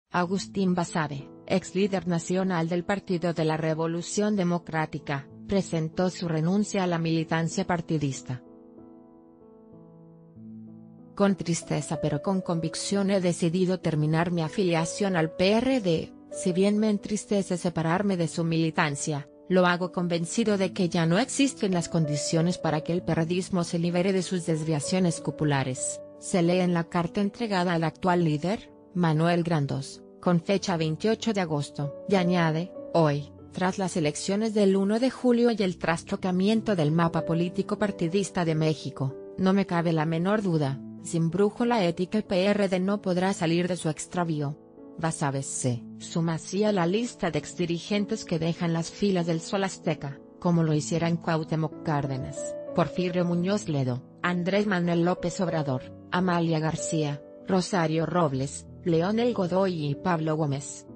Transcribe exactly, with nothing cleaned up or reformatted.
Agustín Basabe, ex líder nacional del Partido de la Revolución Democrática, presentó su renuncia a la militancia partidista. Con tristeza pero con convicción he decidido terminar mi afiliación al P R D, si bien me entristece separarme de su militancia, lo hago convencido de que ya no existen las condiciones para que el perredismo se libere de sus desviaciones cupulares, se lee en la carta entregada al actual líder, Manuel Grandós, con fecha veintiocho de agosto, y añade, hoy, tras las elecciones del uno de julio y el trastocamiento del mapa político partidista de México, no me cabe la menor duda, sin brújula ética el P R D no podrá salir de su extravío. Basabe se suma así a la lista de exdirigentes que dejan las filas del Sol Azteca, como lo hicieran Cuauhtémoc Cárdenas, Porfirio Muñoz Ledo, Andrés Manuel López Obrador, Amalia García, Rosario Robles, Leonel Godoy y Pablo Gómez.